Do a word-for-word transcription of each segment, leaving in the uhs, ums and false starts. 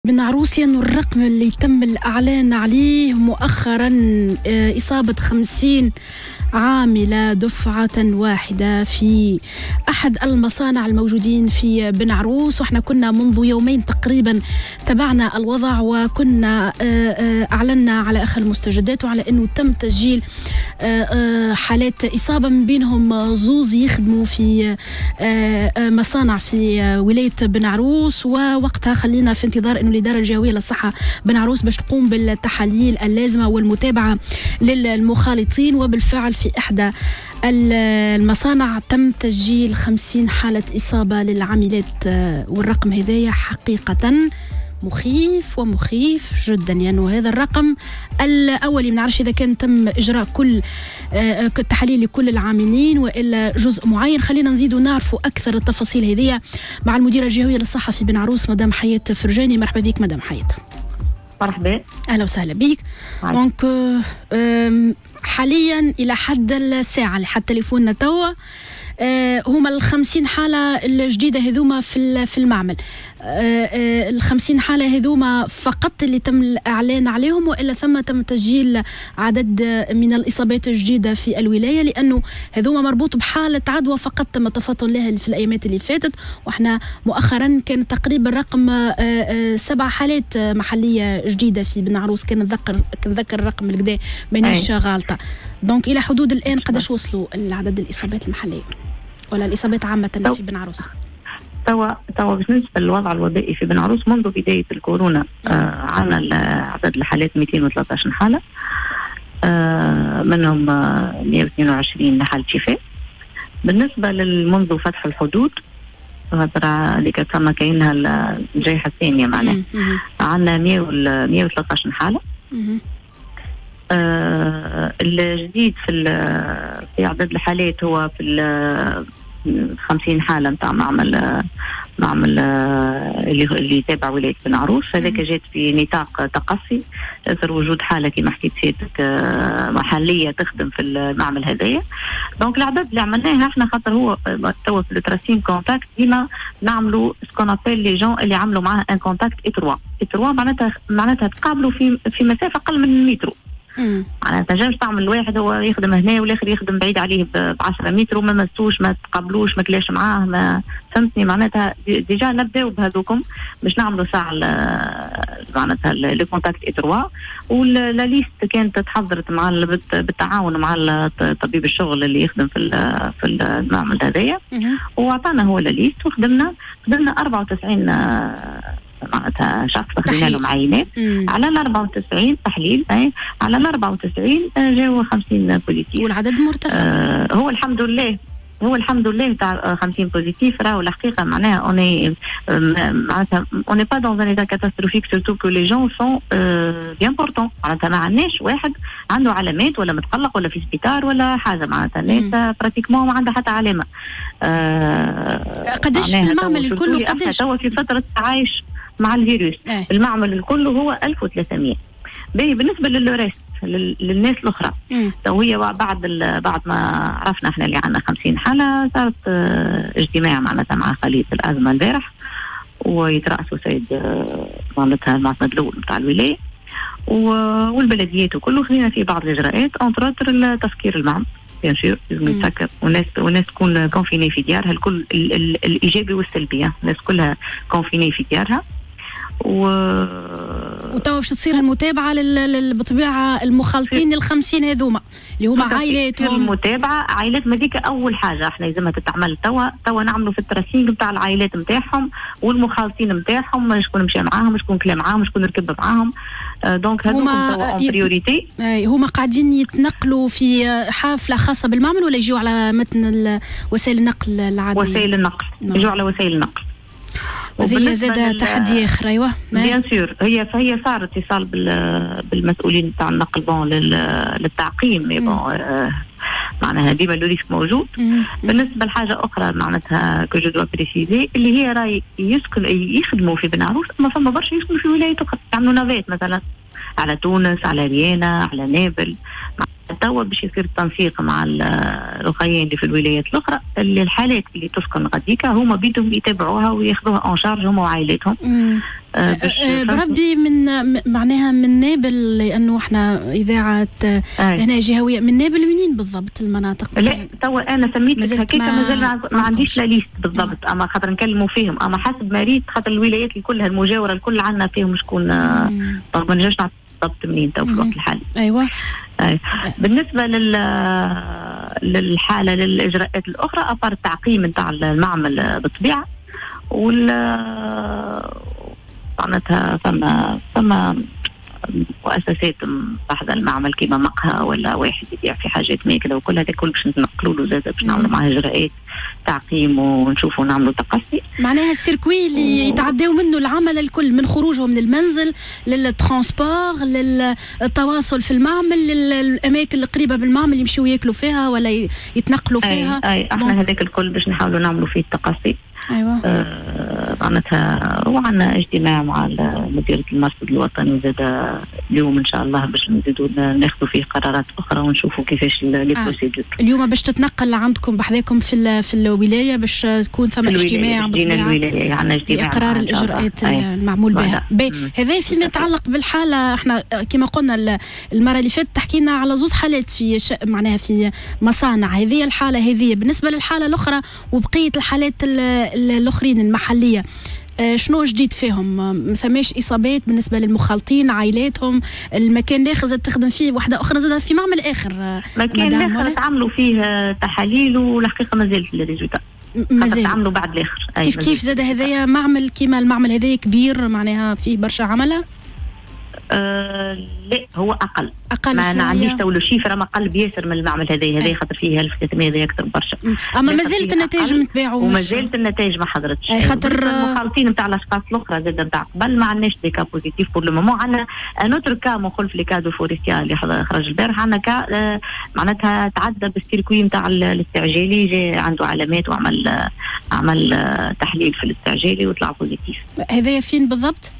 بن عروسي أنه الرقم اللي تم الإعلان عليه مؤخرا إصابة خمسين عاملة دفعة واحدة في أحد المصانع الموجودين في بن عروس. وإحنا كنا منذ يومين تقريبا تابعنا الوضع وكنا أعلنا على آخر المستجدات وعلى أنه تم تسجيل حالات إصابة من بينهم زوز يخدموا في مصانع في ولاية بن عروس. ووقتها خلينا في انتظار أنه الإدارة الجهوية للصحة بن عروس باش تقوم بالتحاليل اللازمة والمتابعة للمخالطين. وبالفعل في إحدى المصانع تم تسجيل خمسين حالة إصابة للعاملات، والرقم هذايا حقيقة مخيف ومخيف جدا، لأنه يعني هذا الرقم الأولي. ما نعرفش إذا كان تم إجراء كل التحاليل لكل العاملين وإلا جزء معين. خلينا نزيد ونعرفوا أكثر التفاصيل هذه مع المديرة الجهوية للصحة في بن عروس مدام حياة فرجاني. مرحبا بك مدام حياة. مرحبا. أهلا وسهلا بك. دونك حاليا إلى حد الساعة لحد تليفوننا توا أه هما الخمسين حالة الجديدة هذوما في في المعمل. أه الخمسين حالة هذوما فقط اللي تم الإعلان عليهم وإلا ثم تم تسجيل عدد من الإصابات الجديدة في الولاية، لأنه هذوما مربوط بحالة عدوى فقط تم التفاطن لها في الأيامات اللي فاتت. وإحنا مؤخرا كان تقريبا رقم أه سبع حالات محلية جديدة في بن عروس. كان نذكر كان نذكر الرقم الكدا مانيش غالطة. دونك إلى حدود الآن قداش وصلوا العدد الإصابات المحلية ولا الإصابات عامة في بن عروس؟ توا توا بالنسبة للوضع الوبائي في بن عروس منذ بداية الكورونا آه عنا عدد الحالات مئتين وثلاثة عشر حالة، آه منهم آه مئة واثنين وعشرين حالة شفاء. بالنسبة منذ فتح الحدود هذا اللي كانت كاينها الجائحة الثانية معناها عنا مئة وثلاثة عشر حالة. آه الجديد في في عدد الحالات هو في خمسين حالة نتاع معمل معمل اللي اللي يتابع ولاية بن عروس. هذاك جات في نطاق تقصي، اثر وجود حالة كما حكيت سيادتك محلية تخدم في المعمل هذايا. دونك العدد اللي عملناها احنا خاطر هو توا في التراسين كونتاكت ديما نعملوا سكون ابيل لي جون اللي عملوا معاه ان كونتاكت اتروا اتروا معناتها معناتها تقابلوا في في مسافة اقل من متر. معناتها تنجمش تعمل الواحد هو يخدم هنا والاخر يخدم بعيد عليه ب عشرة متر وما مسوش ما تقابلوش ما كلاش معاه ما فهمتني. معناتها ديجا نبداو بهذوكم باش نعملوا ساعه معناتها لي كونتاكت اتروا. ولا ليست كانت تحضرت مع بالتعاون مع طبيب الشغل اللي يخدم في في المعمل هذايا، وعطانا هو ليست وخدمنا خدمنا أربعة وتسعين معناتها شخص خدينا لهم عينات على ال أربعة وتسعين تحليل. اي على ال أربعة وتسعين جاوا خمسين بوزيتيف والعدد مرتفع. آه هو الحمد لله هو الحمد لله تاع خمسين بوزيتيف. راهو الحقيقه معناها اوني معناتها اوني با دون ان ايتا كاتاستروفيك سورتو كو لي جون سون بيان بورتون. معناتها ما عندناش واحد عنده علامات ولا متقلق ولا في سبيطار ولا حاجه. معناتها الناس براتيكمون ما عندها حتى علامه. آه قداش في المعمل الكل قداش توا في فتره تعايش مع الفيروس. اه. المعمل الكل هو ألف وثلاثمئة. باهي بالنسبه للوريست للناس الاخرى تو هي بعد بعد ما عرفنا احنا اللي عندنا خمسين حاله صارت اه اجتماع معناتها مع خلية الازمه البارح ويترأسوا سيد اه معناتها المعتمد الاول نتاع الولايه والبلديات وكله. خلينا في بعض الاجراءات انتر تسكير المعمل بيان سور لازم يتسكر والناس والناس تكون كونفيني في ديارها الكل ال ال الايجابي والسلبي. الناس كلها كونفيني في ديارها و وتوا باش تصير المتابعه لل... بطبيعه المخالطين الخمسين هذوما اللي هما عائلاتهم. المتابعه عائلات مديكه اول حاجه احنا لازمها تتعمل توا توا نعملوا في التراسينج نتاع العائلات نتاعهم والمخالطين نتاعهم شكون مشى معاهم شكون كلا معاهم شكون ركب معاهم. آه دونك هذوما توا اون بريوريتي. هما قاعدين يتنقلوا في حافله خاصه بالمعمل ولا يجوا على متن وسائل النقل العاديه؟ وسائل النقل يجوا على وسائل النقل. وهي زاد تحدي اخر. ايوه بيان سور هي فهي صار اتصال بالمسؤولين تاع النقل بون للتعقيم مي بون آه معناها ديما لو ريسك موجود. مم. بالنسبه لحاجه اخرى معناتها كو جو دو بريسيزي اللي هي راي يسكن يخدموا في بن عروس اما فما برشا يسكنوا في ولايات اخرى يعملوا نافات مثلا على تونس على ريانا على نابل توا باش يصير التنسيق مع الاخرين اللي في الولايات الاخرى اللي الحالات اللي تسكن غاديكا هما بيدهم يتابعوها وياخذوها اون شارج هما وعائلاتهم. آه أه بربي من معناها من نابل، لانه احنا اذاعه آه هنا جهويه، من نابل منين بالضبط المناطق؟ لا توا انا سميت لك هكاك مازال ما, ما عنديش لا ليست بالضبط، اما خاطر نكلموا فيهم، اما حسب ما ريت خاطر الولايات اللي كلها المجاوره الكل عندنا فيهم شكون آه ما نجمش نعرف بالضبط منين تو في الوقت الحالي. ايوه. أي. بالنسبه لل للحاله للاجراءات الاخرى افار التعقيم نتاع المعمل بالطبيعه وال معناتها ثم ثم مؤسسات بحذا المعمل كيما مقهى ولا واحد يبيع في حاجات ماكله وكل هذا كل باش ننقلوا له زاد باش نعملوا معاه اجراءات تعقيم ونشوفوا نعملوا تقصي. معناها السيركوي اللي يتعداو منه العمل الكل من خروجه من المنزل للترانسبور للتواصل في المعمل للاماكن القريبه بالمعمل يمشيوا ياكلوا فيها ولا يتنقلوا فيها. اي, أي. احنا هذاك الكل باش نحاولوا نعملوا فيه التقصي. ايوه. آه معناتها وعندنا اجتماع مع مديريه المرصد الوطني زاد اليوم ان شاء الله باش نزيدوا ناخذوا فيه قرارات اخرى ونشوفوا كيفاش لي بروسيدور. آه. اليوم باش تتنقل عندكم بحذاكم في في الولايه باش تكون ثم اجتماع الولايه عندنا اجتماع اقرار الاجراءات المعمول بها. هذا فيما يتعلق بالحاله احنا كما قلنا المره اللي فاتت حكينا على زوج حالات في معناها في مصانع، هذه الحاله هذه بالنسبه للحاله الاخرى وبقيه الحالات الاخرين المحليه شنو جديد فيهم؟ ما ثماش اصابات بالنسبه للمخالطين عائلاتهم؟ المكان الاخر زاد تخدم فيه واحده اخرى زاد في معمل اخر مكان الاخر تعملوا فيه تحاليل والحقيقه ما زالت الريزولتا مازال تعملوا بعد الاخر. كيف كيف زاد هذايا معمل كيما المعمل هذايا كبير معناها فيه برشا عمله؟ آه لا هو اقل اقل ما انا عنديش تو شيفر اما قل بياسر من المعمل هذا هذا خاطر فيه ألف وثلاثمية هذا اكثر برشا. اما ما زالت النتائج متباعه وما زالت النتائج ما حضرتش خاطر المخالطين نتاع الاشخاص الاخرى زاد نتاع قبل ما عندناش دي كا بوزيتيف بور لو مومون. عندنا انوتر كا مخالف لي كا دو فورستيا اللي خرج البارح عندنا كا آه معناتها تعدى بالسيركوي نتاع الاستعجالي جاء عنده علامات وعمل آه عمل آه تحليل في الاستعجالي وطلع بوزيتيف. هذايا فين بالضبط؟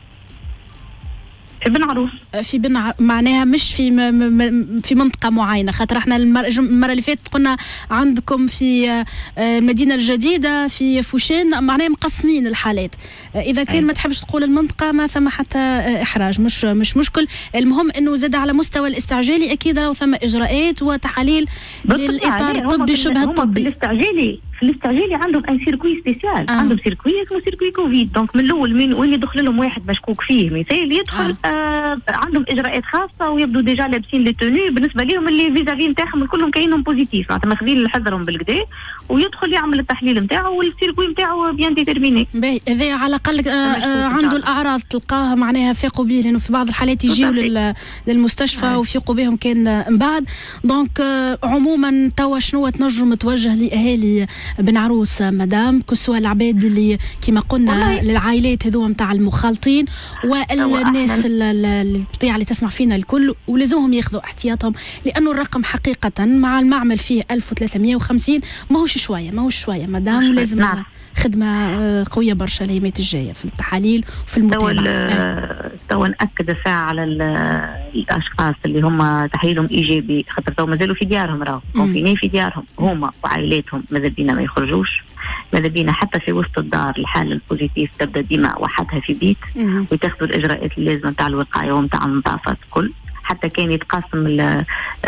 في بن عروس. في بن ع... معناها مش في م... م... في منطقه معينه، خاطر احنا المره المره اللي فاتت قلنا عندكم في المدينه الجديده في فوشان معناها مقسمين الحالات. اذا كان أي. ما تحبش تقول المنطقه ما ثم حتى احراج مش مش مشكل، المهم انه زاد على مستوى الاستعجالي اكيد راهو ثم اجراءات وتحاليل للاطار الطبي شبه الطبي. في الاستعجالي في الاستعجالي عندهم ان سيركوي سبيسيال. آه. عندهم سيركوي اسمه سيركوي كوفيد. دونك من الاول من وين يدخل لهم واحد مشكوك فيه مثال يدخل آه. آه عندهم اجراءات خاصه ويبدو ديجا لابسين لي توني بالنسبه لهم اللي فيزافي نتاعهم كلهم كاينهم بوزيتيف معناتها ماخذين حذرهم بالكدا ويدخل يعمل التحليل نتاعه والسيركوي نتاعه بيان ديتيرميني. باهي هذا على الاقل آه آه عنده الاعراض تلقاه معناها فاقوا به، لانه في بعض الحالات يجيو للمستشفى آه. وفيقوا بهم كان من بعد. دونك آه عموما توا شنو تنجم توجه لاهالي بن عروس مدام كسوة العباد اللي كما قلنا للعائلات هذوما نتاع المخالطين والناس البطيعه اللي تسمع فينا الكل ولازمهم ياخذوا احتياطهم، لانه الرقم حقيقه مع المعمل فيه ألف وثلاثمية وخمسين ماهوش شويه ماهوش شويه مدام، ولازم نعم. خدمه قويه برشا الايامات الجايه في التحاليل وفي المتابعه. تو ناكد الساعه على الاشخاص اللي هم تحليلهم ايجابي خاطر تو مازالوا في ديارهم راهو كونفيني في ديارهم هما وعائلاتهم ماذا بينا ما يخرجوش، ماذا بينا حتى في وسط الدار الحاله البوزيتيف تبدا ديما وحدها في بيت وتاخذوا الاجراءات اللازمه نتاع الوقايه ونتاع النظافه الكل. حتى كان يتقاسم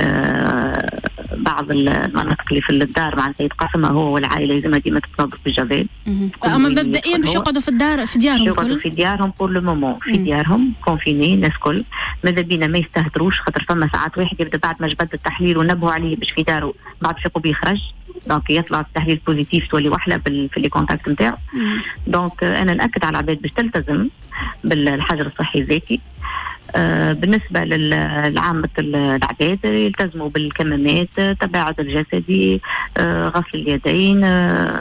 آه بعض المناطق اللي في الدار معناتها يتقاسمها هو والعائله لازم ديما تتصادف بالجبال. اما مبدئيا باش يقعدوا في الدار في ديارهم يقعدوا في ديارهم بور لو مومون في ديارهم كونفيني الناس كل. ماذا بينا ما يستهتروش خاطر فما ساعات واحد يبدا بعد ما جبد التحليل ونبهوا عليه باش في داره بعد فيقوا بيخرج دونك يطلع التحليل بوزيتيف تولي وحله في لي كونتاكت نتاعو. دونك انا ناكد على العباد باش تلتزم بالحجر الصحي الذاتي. آه بالنسبة للعامة العباد يلتزموا بالكمامات، التباعد الجسدي، آه غسل اليدين، آه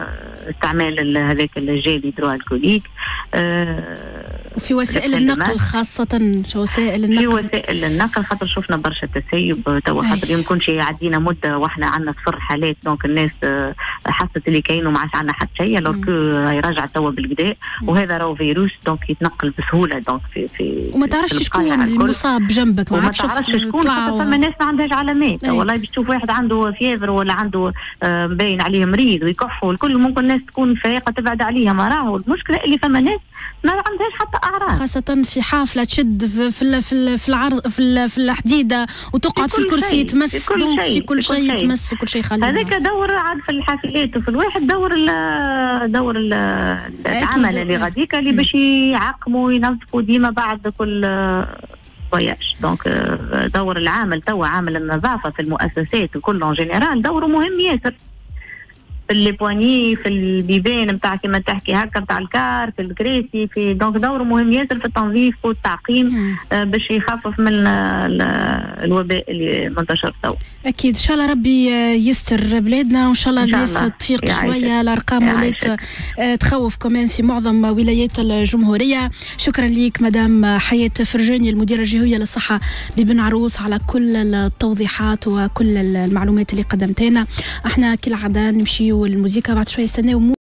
استعمال هذاك الجيل هيدروالكوليك. وفي وسائل النقل خاصة، وسائل النقل في وسائل النقل خاطر شفنا برشا تسيب توا، خاطر يمكن شي عدينا مدة واحنا عندنا صفر حالات، دونك الناس حست اللي كاين وما عادش عندنا حتى شيء، لو راهي راجعة توا بالكدا، وهذا راهو فيروس دونك يتنقل بسهولة، دونك في في وما تعرفش شكون المصاب جنبك، ما تعرفش شكون، فما ناس ما عندهاش علامات. والله باش تشوف واحد عنده فيفر ولا عنده باين عليه مريض ويكح والكل، ممكن الناس تكون فايقة تبعد عليها، ما راهو المشكلة اللي فما ناس ما عندهاش حتى اعراض، خاصة في حافلة تشد في في في في العرض في في الحديدة وتقعد في, في الكرسي تمس، في كل شيء في كل شيء يتمس وكل شيء خليه. هذاك دور عاد في الحافلات وفي الواحد دور ال دور ال العمل اللي غاديك اللي باش يعقموا وينظفوا ديما بعد كل فواياج. دونك دور العامل توا عامل النظافة في المؤسسات وكل اون جينيرال دوره مهم ياسر، في اللي بواني في البيبان نتاع كما تحكي هكا نتاع الكار في الكراسي، في دونك دوره مهم ياسر في التنظيف والتعقيم آه باش يخفف من الوباء اللي منتشر توا. اكيد ان شاء الله ربي يستر بلادنا، وان شاء الله الناس تفيق شويه. الارقام ولات تخوف كمان في معظم ولايات الجمهوريه. شكرا ليك مدام حياة فرجاني المديره الجهويه للصحه ببن عروس على كل التوضيحات وكل المعلومات اللي قدمتها لنا. احنا كالعاده نمشي والموسيقى بعد شويه استناو